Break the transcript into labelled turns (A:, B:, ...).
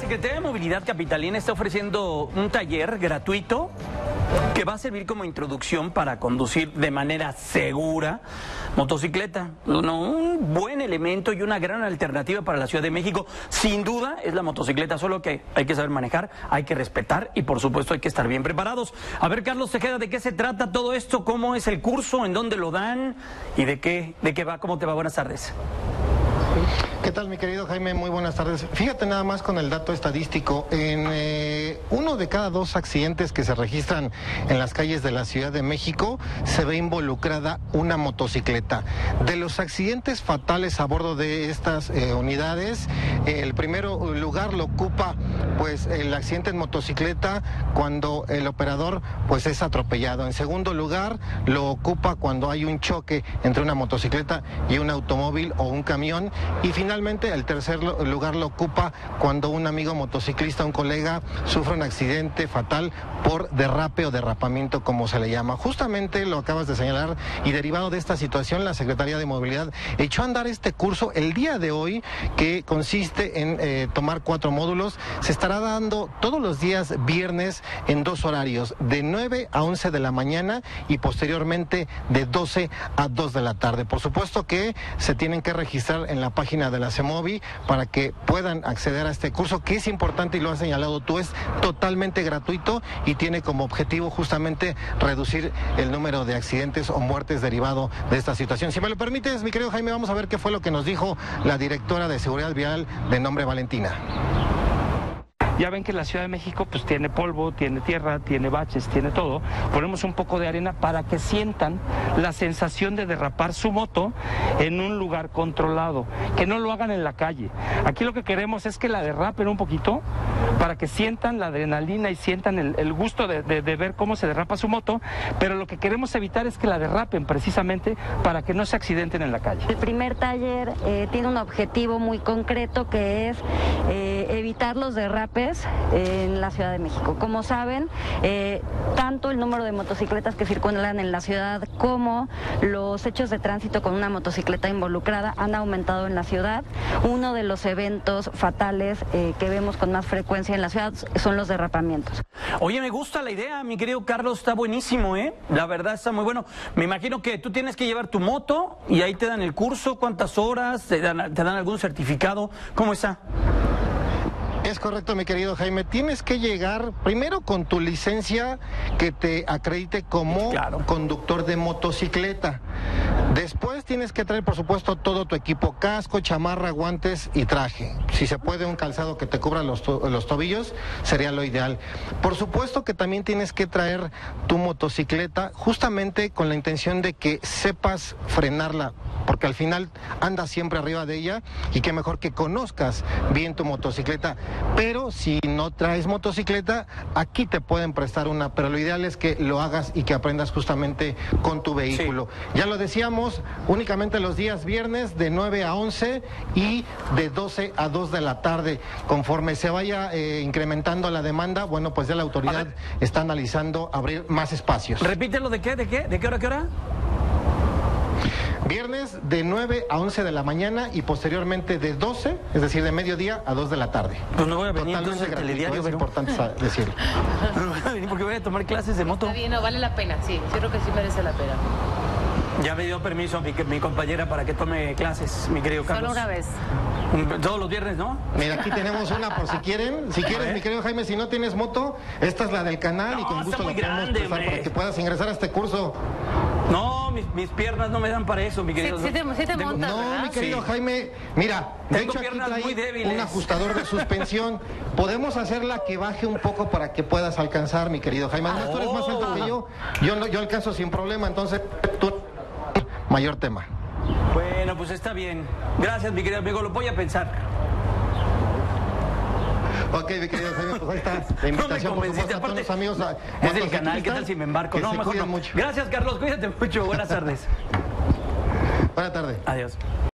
A: Secretaría de Movilidad Capitalina está ofreciendo un taller gratuito que va a servir como introducción para conducir de manera segura motocicleta. Un buen elemento y una gran alternativa para la Ciudad de México. Sin duda es la motocicleta, solo que hay que saber manejar, hay que respetar y por supuesto hay que estar bien preparados. A ver, Carlos Tejeda, ¿de qué se trata todo esto? ¿Cómo es el curso? ¿En dónde lo dan? ¿Y de qué va? ¿Cómo te va? Buenas tardes.
B: ¿Qué tal, mi querido Jaime? Muy buenas tardes. Fíjate nada más con el dato estadístico. En 1 de cada 2 accidentes que se registran en las calles de la Ciudad de México se ve involucrada una motocicleta. De los accidentes fatales a bordo de estas unidades, el primer lugar lo ocupa pues el accidente en motocicleta cuando el operador pues es atropellado. En segundo lugar lo ocupa cuando hay un choque entre una motocicleta y un automóvil o un camión. Y finalmente el tercer lugar lo ocupa cuando un amigo motociclista, un colega, sufre un accidente fatal por derrape o derrapamiento, como se le llama. Justamente lo acabas de señalar, y derivado de esta situación, la Secretaría de Movilidad echó a andar este curso el día de hoy, que consiste en tomar 4 módulos. Se estará dando todos los días viernes en 2 horarios, de 9 a 11 de la mañana y posteriormente de 12 a 2 de la tarde. Por supuesto que se tienen que registrar en la página de la CEMOVI para que puedan acceder a este curso, que es importante y lo has señalado tú, es totalmente gratuito y tiene como objetivo justamente reducir el número de accidentes o muertes derivado de esta situación. Si me lo permites, mi querido Jaime, vamos a ver qué fue lo que nos dijo la directora de Seguridad Vial de nombre Valentina.
C: Ya ven que la Ciudad de México pues tiene polvo, tiene tierra, tiene baches, tiene todo. Ponemos un poco de arena para que sientan la sensación de derrapar su moto en un lugar controlado, que no lo hagan en la calle. Aquí lo que queremos es que la derrapen un poquito para que sientan la adrenalina y sientan el gusto de ver cómo se derrapa su moto, pero lo que queremos evitar es que la derrapen precisamente para que no se accidenten en la calle.
D: El primer taller tiene un objetivo muy concreto, que es evitar los derrapes en la Ciudad de México. Como saben, tanto el número de motocicletas que circulan en la ciudad como los hechos de tránsito con una motocicleta involucrada han aumentado en la ciudad. Uno de los eventos fatales que vemos con más frecuencia en la ciudad son los derrapamientos.
A: Oye, me gusta la idea, mi querido Carlos, está buenísimo, ¿eh? La verdad está muy bueno. Me imagino que tú tienes que llevar tu moto y ahí te dan el curso, ¿cuántas horas? ¿Te dan algún certificado? ¿Cómo está?
B: Es correcto, mi querido Jaime. Tienes que llegar primero con tu licencia que te acredite como conductor de motocicleta. Después tienes que traer, por supuesto, todo tu equipo: casco, chamarra, guantes y traje. Si se puede, un calzado que te cubra los tobillos, sería lo ideal. Por supuesto que también tienes que traer tu motocicleta justamente con la intención de que sepas frenarla, porque al final andas siempre arriba de ella, y qué mejor que conozcas bien tu motocicleta. Pero si no traes motocicleta, aquí te pueden prestar una, pero lo ideal es que lo hagas y que aprendas justamente con tu vehículo. Sí. Ya lo decíamos, únicamente los días viernes de 9 a 11 y de 12 a 2 de la tarde. Conforme se vaya incrementando la demanda, bueno, pues ya la autoridad está analizando abrir más espacios.
A: Repítelo, ¿de qué? ¿De qué? ¿De qué hora a qué hora?
B: Viernes de 9 a 11 de la mañana y posteriormente de 12, es decir, de mediodía a 2 de la tarde.
A: Pues no voy a venir
B: totalmente
A: entonces al telediario,
B: es importante decirlo.
A: No voy a venir porque voy a tomar clases de moto.
E: Está bien, no, vale la pena, sí, yo creo que sí merece la pena.
A: Ya me dio permiso mi compañera para que tome clases, mi querido Carlos.
E: Solo una vez.
A: Todos los viernes, ¿no?
B: Mira, aquí tenemos una por si quieren. Si quieres, mi querido Jaime, si no tienes moto, esta es la del canal, y con gusto la podemos prestar para que puedas ingresar a este curso.
A: No, mis piernas no me dan para eso, mi querido.
E: Sí te montas,
B: no,
E: ¿verdad?
B: mi querido Jaime, mira, de hecho aquí trae un ajustador de suspensión. Podemos hacerla que baje un poco para que puedas alcanzar, mi querido Jaime. Además, tú eres más alto que yo alcanzo sin problema, entonces tú mayor tema.
A: Bueno, pues está bien. Gracias, mi querido amigo, lo voy a pensar.
B: Ok, mi querido Jaime, pues ahí está la invitación, por supuesto, a todos los amigos.
A: Es del canal, ¿qué tal si me embarco? No, mejor no. Gracias, Carlos, cuídate mucho. Buenas tardes.
B: Buenas tardes.
A: Adiós.